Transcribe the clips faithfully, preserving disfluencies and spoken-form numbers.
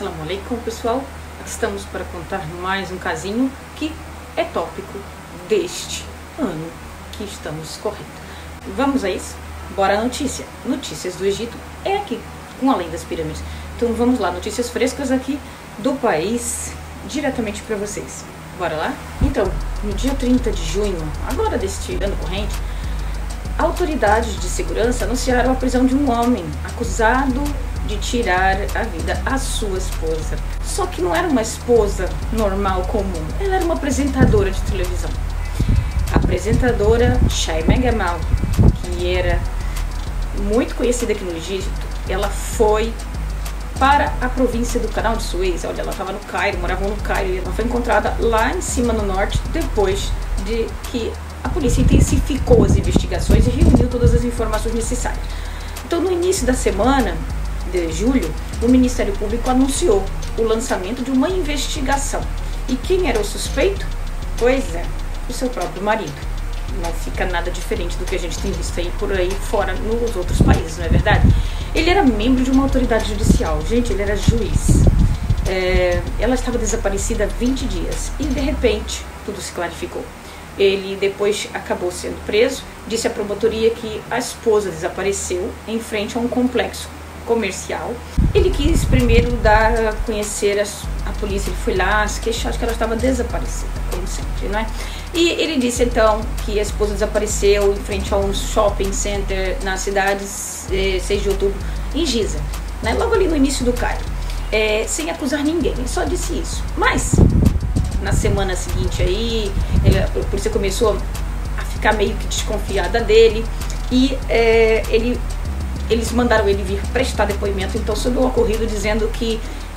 Assalamu alaikum, pessoal. Estamos para contar mais um casinho que é tópico deste ano que estamos correndo. Vamos a isso? Bora à notícia. Notícias do Egito é aqui, com além das pirâmides. Então vamos lá, notícias frescas aqui do país, diretamente para vocês. Bora lá? Então, no dia trinta de junho, agora deste ano corrente, autoridades de segurança anunciaram a prisão de um homem acusado de tirar a vida à sua esposa. Só que não era uma esposa normal, comum. Ela era uma apresentadora de televisão. A apresentadora Shaima Gamal, que era muito conhecida aqui no Egito, ela foi para a província do Canal de Suez. Olha, ela estava no Cairo, morava no Cairo, e ela foi encontrada lá em cima no norte, depois de que a polícia intensificou as investigações e reuniu todas as informações necessárias. Então, no início da semana de julho, o Ministério Público anunciou o lançamento de uma investigação. E quem era o suspeito? Pois é, o seu próprio marido. Não fica nada diferente do que a gente tem visto aí por aí fora nos outros países, não é verdade? Ele era membro de uma autoridade judicial. Gente, ele era juiz. É, ela estava desaparecida há vinte dias e de repente tudo se clarificou. Ele depois acabou sendo preso. Disse à promotoria que a esposa desapareceu em frente a um complexo comercial. Ele quis primeiro dar a conhecer a, a polícia. Ele foi lá se queixar de que ela estava desaparecida, como sempre, não é? E ele disse então que a esposa desapareceu em frente a um shopping center na cidade eh, seis de outubro, em Giza, né? Logo ali no início do Cairo, eh, sem acusar ninguém. Ele só disse isso. Mas na semana seguinte aí, ele, a polícia começou a ficar meio que desconfiada dele e eh, ele eles mandaram ele vir prestar depoimento, então, sobre o ocorrido, dizendo que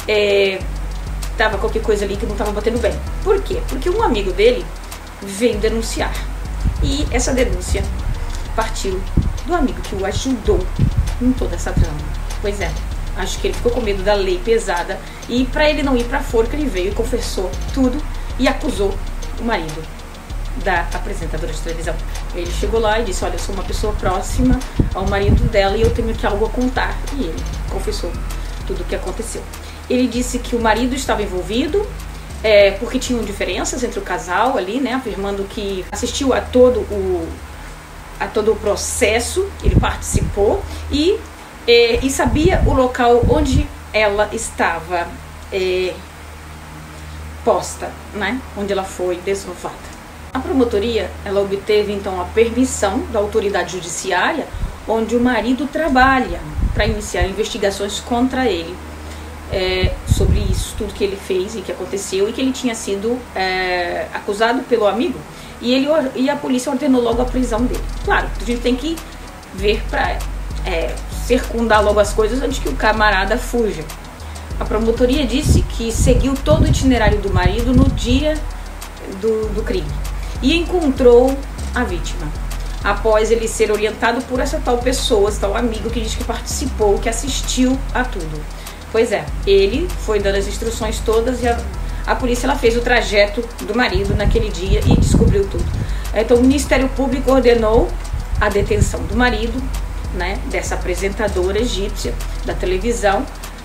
estava é, qualquer coisa ali que não estava batendo bem. Por quê? Porque um amigo dele veio denunciar. E essa denúncia partiu do amigo que o ajudou em toda essa trama. Pois é, acho que ele ficou com medo da lei pesada e, para ele não ir para a forca, ele veio e confessou tudo e acusou o marido da apresentadora de televisão. Ele chegou lá e disse: olha, eu sou uma pessoa próxima ao marido dela e eu tenho aqui algo a contar. E ele confessou tudo o que aconteceu. Ele disse que o marido estava envolvido é, porque tinham diferenças entre o casal ali, né, afirmando que assistiu a todo o a todo o processo, ele participou e, é, e sabia o local onde ela estava é, posta, né, onde ela foi desovada. A promotoria, ela obteve então a permissão da autoridade judiciária onde o marido trabalha para iniciar investigações contra ele é, sobre isso, tudo que ele fez e que aconteceu e que ele tinha sido é, acusado pelo amigo e, ele, e a polícia ordenou logo a prisão dele. Claro, a gente tem que ver para é, circundar logo as coisas antes que o camarada fuja. A promotoria disse que seguiu todo o itinerário do marido no dia do, do crime e encontrou a vítima após ele ser orientado por essa tal pessoa, esse tal amigo que diz que participou, que assistiu a tudo. Pois é, ele foi dando as instruções todas e a, a polícia ela fez o trajeto do marido naquele dia e descobriu tudo. Então o Ministério Público ordenou a detenção do marido, né, dessa apresentadora egípcia da televisão,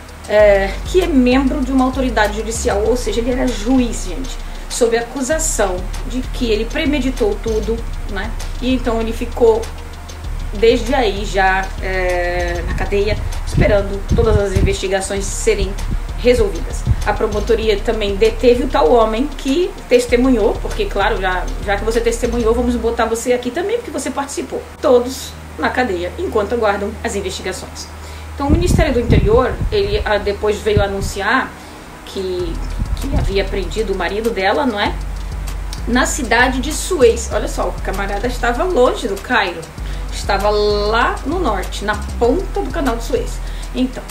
é, que é membro de uma autoridade judicial, ou seja, ele era juiz, gente, sob a acusação de que ele premeditou tudo, né? E então ele ficou desde aí já é, na cadeia, esperando todas as investigações serem resolvidas. A promotoria também deteve o tal homem que testemunhou, porque claro, já, já que você testemunhou, vamos botar você aqui também, porque você participou. Todos na cadeia, enquanto aguardam as investigações. Então o Ministério do Interior, ele depois veio anunciar que que havia prendido o marido dela, não é? Na cidade de Suez. Olha só, o camarada estava longe do Cairo, estava lá no norte, na ponta do Canal de Suez. Então,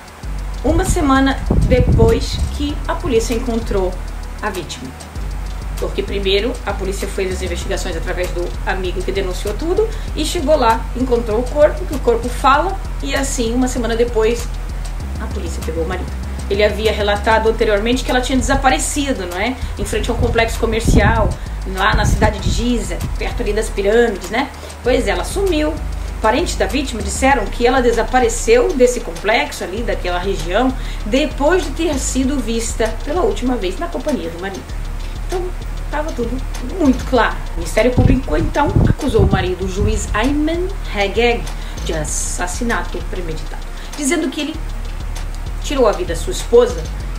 uma semana depois que a polícia encontrou a vítima, porque primeiro a polícia fez as investigações através do amigo que denunciou tudo e chegou lá, encontrou o corpo, que o corpo fala, e assim, uma semana depois, a polícia pegou o marido. Ele havia relatado anteriormente que ela tinha desaparecido, não é? Em frente a um complexo comercial, lá na cidade de Giza, perto ali das pirâmides, né? Pois é, ela sumiu. Parentes da vítima disseram que ela desapareceu desse complexo ali, daquela região, depois de ter sido vista pela última vez na companhia do marido. Então, estava tudo muito claro. O Ministério Público, então, acusou o marido, o juiz Ayman Hageg, de assassinato premeditado, dizendo que ele tirou a vida da sua esposa,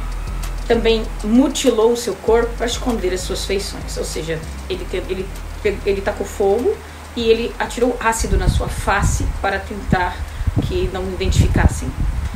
também mutilou o seu corpo para esconder as suas feições. Ou seja, ele, ele, ele tacou fogo e ele atirou ácido na sua face para tentar que não identificassem.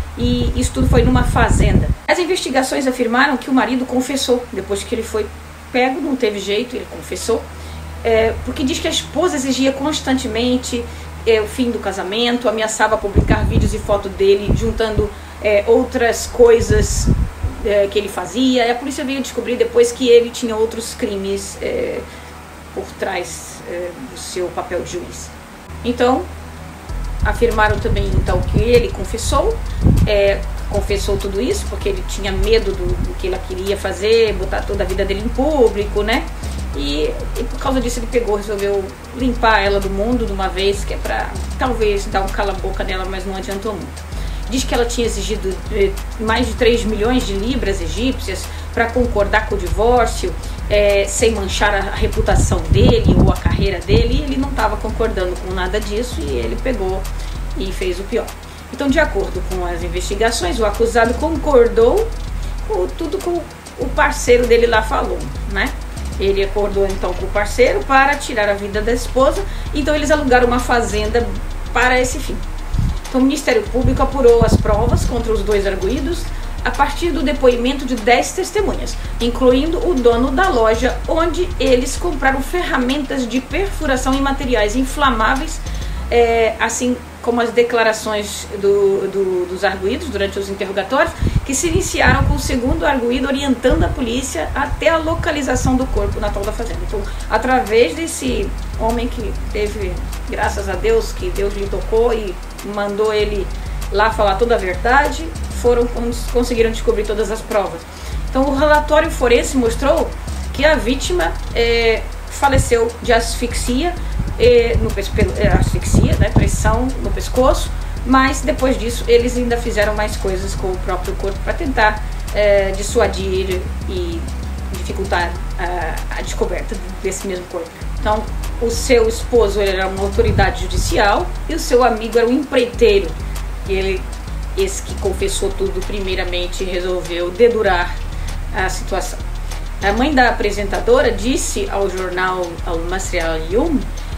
E isso tudo foi numa fazenda. As investigações afirmaram que o marido confessou. Depois que ele foi pego, não teve jeito, ele confessou. É, porque diz que a esposa exigia constantemente é, o fim do casamento, ameaçava publicar vídeos e fotos dele, juntando é, outras coisas é, que ele fazia. E a polícia veio descobrir depois que ele tinha outros crimes é, por trás é, do seu papel de juiz. Então, afirmaram também então que ele confessou, é, confessou tudo isso porque ele tinha medo do, do que ela queria fazer, botar toda a vida dele em público, né? E, e por causa disso ele pegou, resolveu limpar ela do mundo de uma vez, que é pra talvez dar um cala-boca nela, mas não adiantou muito. Diz que ela tinha exigido eh, mais de três milhões de libras egípcias para concordar com o divórcio, eh, sem manchar a reputação dele ou a carreira dele, e ele não estava concordando com nada disso, e ele pegou e fez o pior. Então, de acordo com as investigações, o acusado concordou com tudo que o parceiro dele lá falou, né? Ele acordou então com o parceiro para tirar a vida da esposa, então eles alugaram uma fazenda para esse fim. Então o Ministério Público apurou as provas contra os dois arguidos a partir do depoimento de dez testemunhas, incluindo o dono da loja onde eles compraram ferramentas de perfuração em materiais inflamáveis, é, assim como as declarações do, do, dos arguidos durante os interrogatórios, que se iniciaram com o segundo arguido orientando a polícia até a localização do corpo na tal da fazenda. Então, através desse homem que teve, graças a Deus, que Deus lhe tocou e mandou ele lá falar toda a verdade, foram conseguiram descobrir todas as provas. Então, o relatório forense mostrou que a vítima é, faleceu de asfixia, é, no, é, asfixia, né, pressão no pescoço, mas depois disso eles ainda fizeram mais coisas com o próprio corpo para tentar é, dissuadir e dificultar a, a descoberta desse mesmo corpo. Então, o seu esposo ele era uma autoridade judicial e o seu amigo era um empreiteiro. E ele, esse que confessou tudo primeiramente, resolveu dedurar a situação. A mãe da apresentadora disse ao jornal Al-Masri Al-Yom,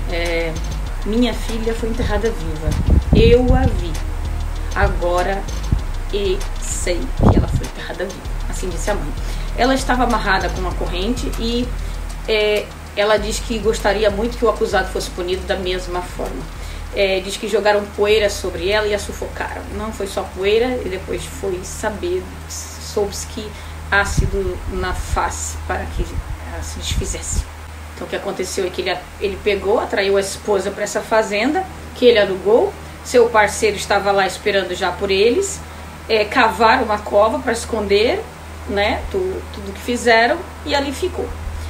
é, minha filha foi enterrada viva. Eu a vi. Agora e sei que ela foi enterrada viva. Assim disse a mãe. Ela estava amarrada com uma corrente e é, ela diz que gostaria muito que o acusado fosse punido da mesma forma. É, diz que jogaram poeira sobre ela e a sufocaram. Não foi só poeira, e depois foi saber, soube-se que ácido na face para que ela se desfizesse. Então o que aconteceu é que ele, ele pegou, atraiu a esposa para essa fazenda que ele alugou. Seu parceiro estava lá esperando já por eles. É, cavaram uma cova para esconder, né, tudo, tudo que fizeram, e ali ficou.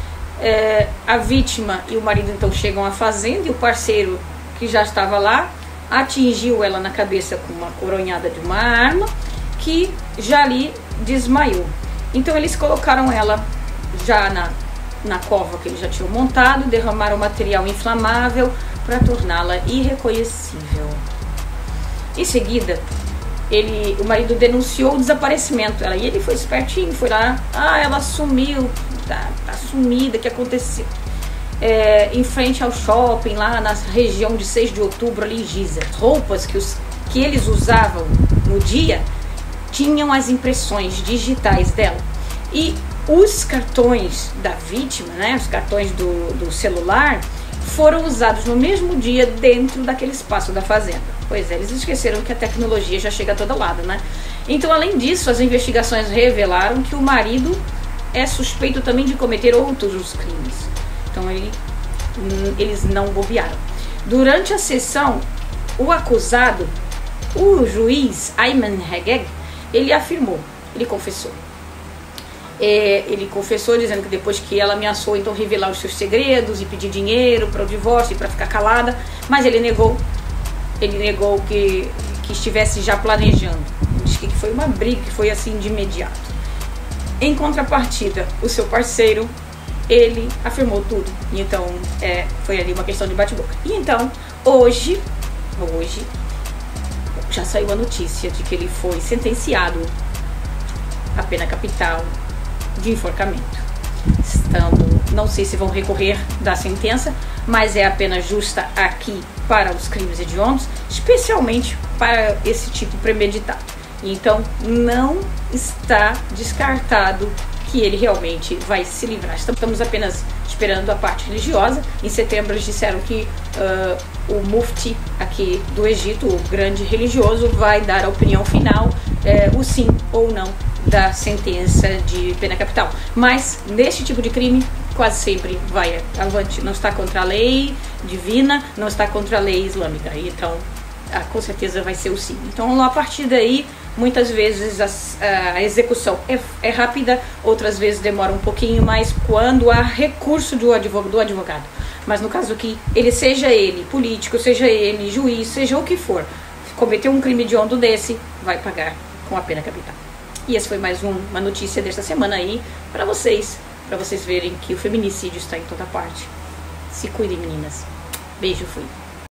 É, a vítima e o marido então chegam à fazenda e o parceiro, que já estava lá, atingiu ela na cabeça com uma coronhada de uma arma, que já ali desmaiou. Então eles colocaram ela já na, na cova que eles já tinham montado, derramaram material inflamável para torná-la irreconhecível. Em seguida, ele, o marido denunciou o desaparecimento. Ela, e ele foi espertinho, foi lá, ah, ela sumiu, tá, tá sumida, o que aconteceu? É, em frente ao shopping, lá na região de seis de outubro, ali em Giza. As roupas que, os, que eles usavam no dia tinham as impressões digitais dela. E os cartões da vítima, né, os cartões do, do celular, foram usados no mesmo dia dentro daquele espaço da fazenda. Pois é, eles esqueceram que a tecnologia já chega a todo lado, né? Então, além disso, as investigações revelaram que o marido é suspeito também de cometer outros crimes. Então ele, eles não bobearam. Durante a sessão, o acusado, o juiz Ayman Hageg, ele afirmou, ele confessou. É, ele confessou dizendo que depois que ela ameaçou então revelar os seus segredos e pedir dinheiro para o divórcio e para ficar calada, mas ele negou ele negou que, que estivesse já planejando. Diz que foi uma briga, que foi assim de imediato. Em contrapartida, o seu parceiro, ele afirmou tudo. Então, é, foi ali uma questão de bate-boca. E então, hoje, hoje, já saiu a notícia de que ele foi sentenciado à pena capital de enforcamento. Estamos, não sei se vão recorrer da sentença, mas é a pena justa aqui para os crimes hediondos, especialmente para esse tipo premeditado. Então, não está descartado que ele realmente vai se livrar. Estamos apenas esperando a parte religiosa. Em setembro eles disseram que uh, o mufti aqui do Egito, o grande religioso, vai dar a opinião final, uh, o sim ou não da sentença de pena capital. Mas neste tipo de crime quase sempre vai avante. Não está contra a lei divina, não está contra a lei islâmica. Então, ah, com certeza vai ser o sim. Então, a partir daí, muitas vezes a, a execução é, é rápida, outras vezes demora um pouquinho mais quando há recurso do advogado, do advogado. Mas no caso aqui, ele seja ele político, seja ele juiz, seja o que for, cometeu um crime hediondo desse, vai pagar com a pena capital. E essa foi mais um, uma notícia desta semana aí para vocês, para vocês verem que o feminicídio está em toda parte. Se cuidem, meninas. Beijo, fui.